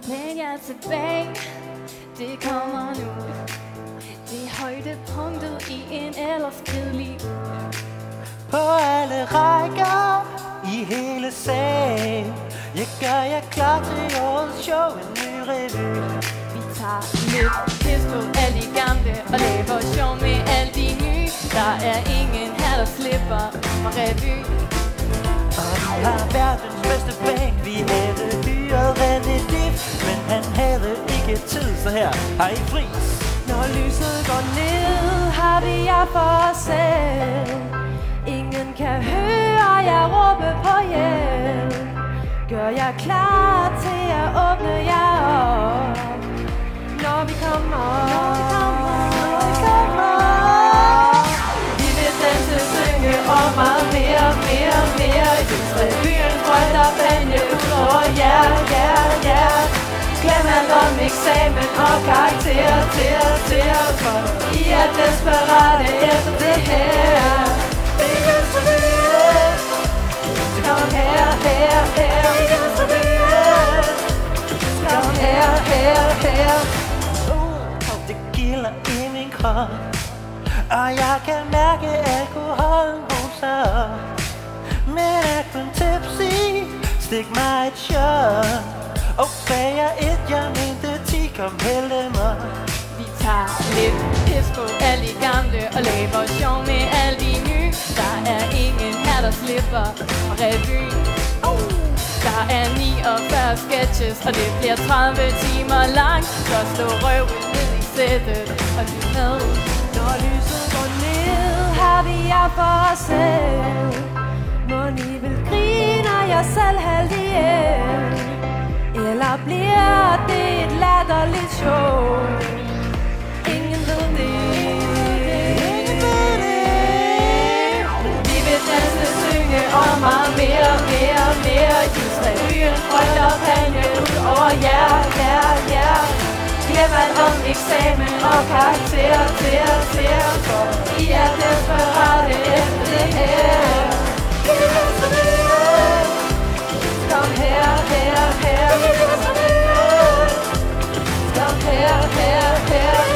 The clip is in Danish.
Men jeg er tilbage, det kommer nu. Det er højdepunktet i en ellers kedelig. På alle rækker i hele sagen. Jeg gør jer klar til årets show, en ny revy. Vi tager lidt pis på alle de gamle og laver sjov med alle de nye. Der er ingen her, der slipper fra revy. Og vi har verdens bedste band. Vi havde hyret René Diff, men han havde ikke tid, så her har I fris. Når lyset går ned, har vi jer for os selv. Ingen kan høre jer råbe på hjælp. Gør jer klar til at åbne jer op. Når vi kommer, vi vil danse, synge og meget mere, mere, mere. Just revyen sprøjter bande ud over jer, jer. Glem alt om eksamen og karakter, for I er desperate efter det her. Det er just revyen. Kom her. Kom her. Det gilder i min krop, og jeg kan mærke alkoholen hoser op. Men er kun tipsy, stik mig et shot. Og sagde jeg et, jeg mente 10, kom hælde mig. Vi tager lidt pis på alle de gamle og laver sjov med alle de nye. Der er ingen her, der slipper fra revyen. Der er 49 sketches, og det bliver 30 timer langt. Så slå røven ned i sættet og lyt med. Når lyset går ned, har vi jer for os selv. Må I vil grine jer selv halvt ihjel. Eller bliver det et latterligt show? Ingen ved det. Vi vil danse, synge og meget mere, mere. Just revyen sprøjter pande ud over jer. Glem alt om eksamen og karakter, for I er desperate efter det her. Kom her. Kom her.